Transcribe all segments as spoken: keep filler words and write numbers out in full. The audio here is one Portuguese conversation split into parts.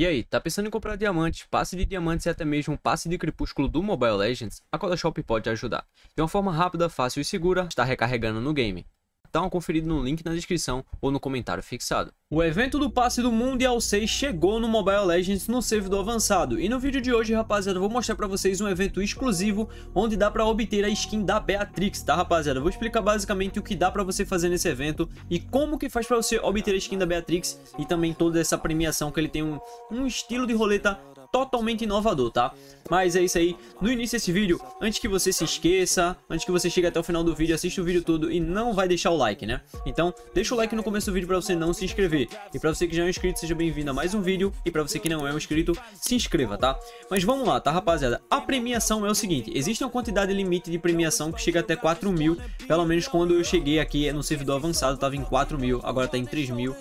E aí, tá pensando em comprar diamantes, passe de diamantes e até mesmo um passe de crepúsculo do Mobile Legends? A Codashop pode te ajudar. De uma forma rápida, fácil e segura, está recarregando no game. Dá uma conferida no link na descrição ou no comentário fixado. O evento do passe do Mundial seis chegou no Mobile Legends no servidor avançado. E no vídeo de hoje, rapaziada, eu vou mostrar pra vocês um evento exclusivo onde dá pra obter a skin da Beatrix, tá, rapaziada? Eu vou explicar basicamente o que dá pra você fazer nesse evento e como que faz pra você obter a skin da Beatrix e também toda essa premiação que ele tem um, um estilo de roleta totalmente inovador, tá? Mas é isso aí, no início desse vídeo, antes que você se esqueça, antes que você chegue até o final do vídeo, assista o vídeo todo e não vai deixar o like, né? Então, deixa o like no começo do vídeo pra você não se inscrever. E pra você que já é um inscrito, seja bem-vindo a mais um vídeo. E pra você que não é um inscrito, se inscreva, tá? Mas vamos lá, tá, rapaziada? A premiação é o seguinte, existe uma quantidade limite de premiação que chega até quatro mil. Pelo menos quando eu cheguei aqui no servidor avançado, tava em quatro mil, agora tá em três mil.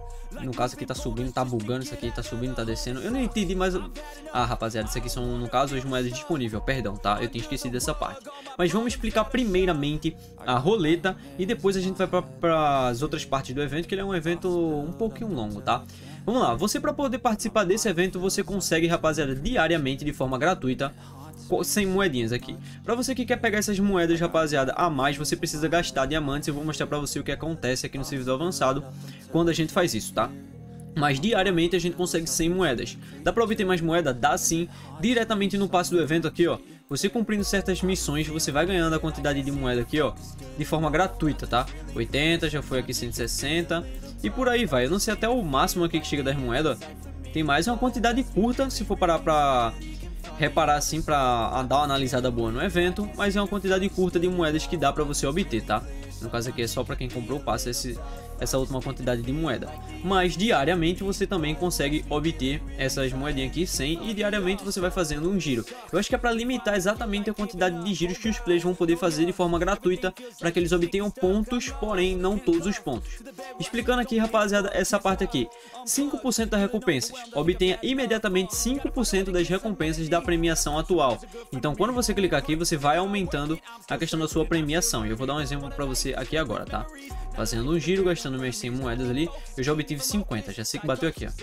No caso aqui tá subindo, tá bugando, isso aqui tá subindo, tá descendo. Eu não entendi, mas... Ah, rapaziada, isso aqui são, no caso, as moedas disponíveis, perdão, tá? Eu tinha esquecido dessa parte. Mas vamos explicar primeiramente a roleta e depois a gente vai para as outras partes do evento, que ele é um evento um pouquinho longo, tá? Vamos lá, você para poder participar desse evento, você consegue, rapaziada, diariamente, de forma gratuita, cem moedinhas aqui. Pra você que quer pegar essas moedas, rapaziada, a mais, você precisa gastar diamantes. Eu vou mostrar pra você o que acontece aqui no servidor avançado quando a gente faz isso, tá? Mas diariamente a gente consegue cem moedas. Dá pra obter mais moeda? Dá sim. Diretamente no passe do evento aqui, ó. Você cumprindo certas missões, você vai ganhando a quantidade de moeda aqui, ó, de forma gratuita, tá? oitenta, já foi aqui cento e sessenta. E por aí vai. Eu não sei até o máximo aqui que chega das moedas. Tem mais uma quantidade curta, se for parar pra... reparar assim para dar uma analisada boa no evento, mas é uma quantidade curta de moedas que dá para você obter, tá? No caso aqui é só para quem comprou o passe esse, essa última quantidade de moeda. Mas diariamente você também consegue obter essas moedinhas aqui, cem, e diariamente você vai fazendo um giro. Eu acho que é para limitar exatamente a quantidade de giros que os players vão poder fazer de forma gratuita, para que eles obtenham pontos, porém não todos os pontos. Explicando aqui, rapaziada, essa parte aqui. cinco por cento das recompensas. Obtenha imediatamente cinco por cento das recompensas da premiação atual. Então quando você clicar aqui, você vai aumentando a questão da sua premiação. E eu vou dar um exemplo para você aqui agora, tá? Fazendo um giro, gastando minhas cem moedas ali, eu já obtive cinquenta, já sei que bateu aqui,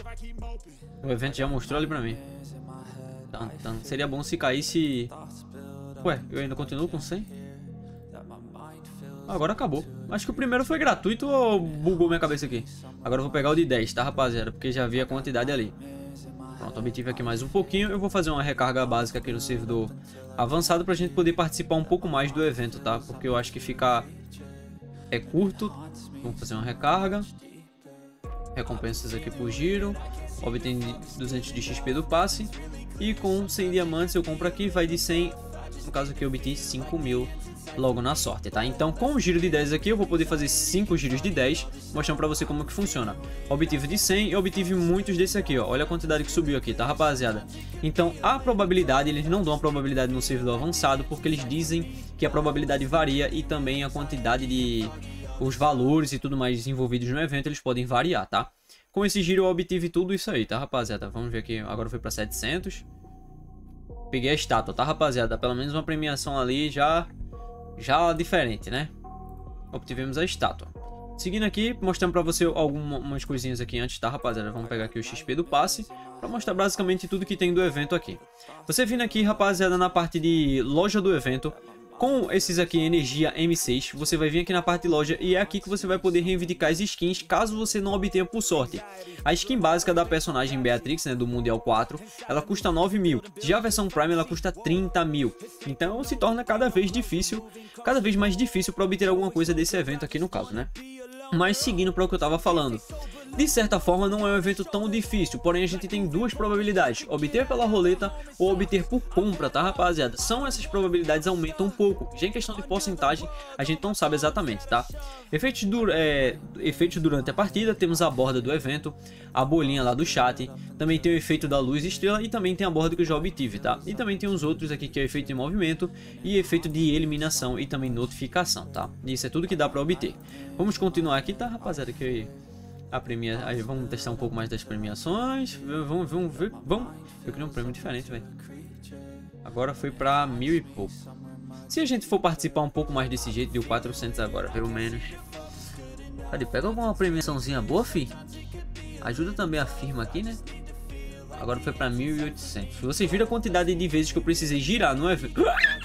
ó. O evento já mostrou ali pra mim. Tan, tan. Seria bom se caísse... Ué, eu ainda continuo com cem? Agora acabou. Acho que o primeiro foi gratuito ou bugou minha cabeça aqui? Agora eu vou pegar o de dez, tá, rapaziada? Porque já vi a quantidade ali. Pronto, obtive aqui mais um pouquinho. Eu vou fazer uma recarga básica aqui no servidor avançado pra gente poder participar um pouco mais do evento, tá? Porque eu acho que fica... é curto. Vamos fazer uma recarga. Recompensas aqui por giro. Obtém duzentos de X P do passe. E com cem diamantes eu compro aqui. Vai de cem. No caso aqui eu obtive cinco mil logo na sorte, tá? Então com o giro de dez aqui eu vou poder fazer cinco giros de dez, mostrando pra você como que funciona. Obtive de cem e obtive muitos desse aqui, ó. Olha a quantidade que subiu aqui, tá, rapaziada? Então a probabilidade, eles não dão a probabilidade no servidor avançado, porque eles dizem que a probabilidade varia e também a quantidade de... os valores e tudo mais envolvidos no evento, eles podem variar, tá? Com esse giro eu obtive tudo isso aí, tá, rapaziada? Vamos ver aqui, agora foi pra setecentos. Peguei a estátua, tá, rapaziada? Pelo menos uma premiação ali já... já diferente, né? Obtivemos a estátua. Seguindo aqui, mostrando pra você algumas coisinhas aqui antes, tá, rapaziada? Vamos pegar aqui o X P do passe pra mostrar basicamente tudo que tem do evento aqui. Você vindo aqui, rapaziada, na parte de loja do evento, com esses aqui, energia M seis, você vai vir aqui na parte de loja e é aqui que você vai poder reivindicar as skins, caso você não obtenha por sorte. A skin básica da personagem Beatrix, né, do Mundial quatro, ela custa nove mil. Já a versão Prime, ela custa trinta mil. Então se torna cada vez difícil, cada vez mais difícil para obter alguma coisa desse evento aqui no caso, né? Mas seguindo para o que eu estava falando, de certa forma não é um evento tão difícil, porém a gente tem duas probabilidades, obter pela roleta ou obter por compra, tá, rapaziada? São essas probabilidades, aumentam um pouco, já em questão de porcentagem a gente não sabe exatamente, tá? Efeitos, dur é, efeitos durante a partida, temos a borda do evento, a bolinha lá do chat, também tem o efeito da luz estrela e também tem a borda que eu já obtive, tá? E também tem os outros aqui que é o efeito de movimento e efeito de eliminação e também notificação, tá? Isso é tudo que dá para obter. Vamos continuar aqui, tá, rapaziada? Que a premia... Aí vamos testar um pouco mais das premiações. Vamos, vamos ver. Vamos. Eu queria um prêmio diferente, velho. Agora foi pra mil e pouco. Se a gente for participar um pouco mais desse jeito, deu quatrocentos agora, pelo menos. Cadê? Pega alguma premiaçãozinha boa, fi. Ajuda também a firma aqui, né? Agora foi pra mil e oitocentos. Vocês viram a quantidade de vezes que eu precisei girar no evento?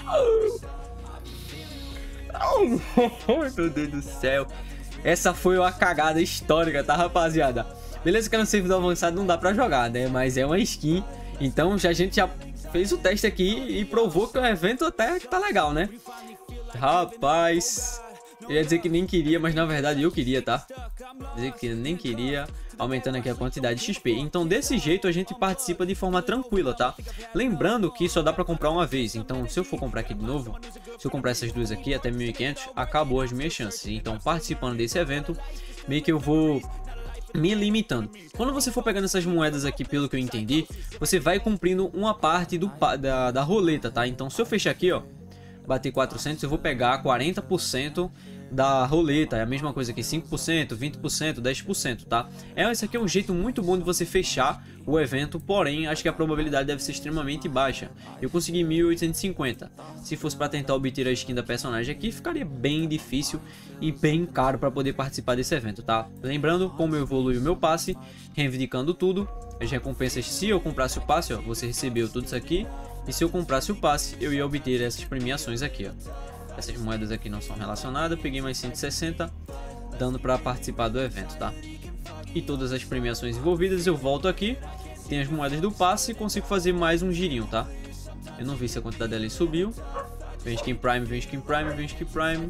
Oh, meu Deus do céu. Essa foi uma cagada histórica, tá, rapaziada? Beleza que no servidor avançado não dá pra jogar, né? Mas é uma skin. Então já, a gente já fez o teste aqui e provou que o evento até tá legal, né? Rapaz... Eu ia dizer que nem queria, mas na verdade eu queria, tá? Dizer que nem queria, aumentando aqui a quantidade de X P. Então desse jeito a gente participa de forma tranquila, tá? Lembrando que só dá pra comprar uma vez. Então se eu for comprar aqui de novo, se eu comprar essas duas aqui até mil e quinhentos, acabou as minhas chances. Então participando desse evento, meio que eu vou me limitando. Quando você for pegando essas moedas aqui, pelo que eu entendi, você vai cumprindo uma parte do, da, da roleta, tá? Então se eu fechar aqui, ó, bater quatrocentos, eu vou pegar quarenta por cento da roleta. É a mesma coisa aqui, cinco por cento, vinte por cento, dez por cento, tá? É, esse aqui é um jeito muito bom de você fechar o evento, porém, acho que a probabilidade deve ser extremamente baixa. Eu consegui mil oitocentos e cinquenta. Se fosse para tentar obter a skin da personagem aqui, ficaria bem difícil e bem caro para poder participar desse evento, tá? Lembrando como eu evolui o meu passe, reivindicando tudo. As recompensas, se eu comprasse o passe, ó, você recebeu tudo isso aqui. E se eu comprasse o passe, eu ia obter essas premiações aqui, ó. Essas moedas aqui não são relacionadas, peguei mais cento e sessenta, dando para participar do evento, tá? E todas as premiações envolvidas, eu volto aqui, tem as moedas do passe e consigo fazer mais um girinho, tá? Eu não vi se a quantidade dela subiu. Vem skin Prime, vem skin Prime, vem skin Prime.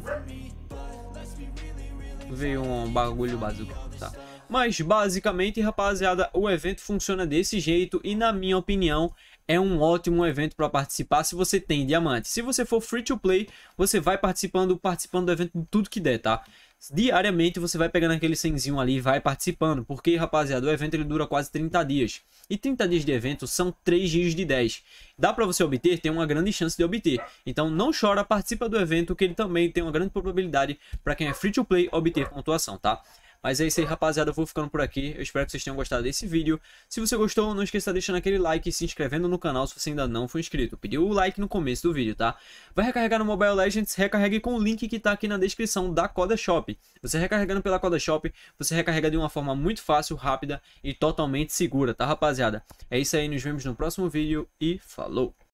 Veio um bagulho básico, tá? Mas basicamente, rapaziada, o evento funciona desse jeito e na minha opinião é um ótimo evento para participar se você tem diamante. Se você for free to play, você vai participando, participando do evento de tudo que der, tá? Diariamente você vai pegando aquele cenzinho ali e vai participando, porque, rapaziada, o evento ele dura quase trinta dias. E trinta dias de evento são três dias de dez. Dá para você obter? Tem uma grande chance de obter. Então não chora, participa do evento, que ele também tem uma grande probabilidade para quem é free to play obter pontuação, tá? Mas é isso aí, rapaziada, eu vou ficando por aqui. Eu espero que vocês tenham gostado desse vídeo. Se você gostou, não esqueça de deixar aquele like e se inscrevendo no canal se você ainda não for inscrito. Pediu o like no começo do vídeo, tá? Vai recarregar no Mobile Legends, recarregue com o link que tá aqui na descrição da Coda Shop. Você recarregando pela Coda Shop, você recarrega de uma forma muito fácil, rápida e totalmente segura, tá, rapaziada? É isso aí, nos vemos no próximo vídeo e falou!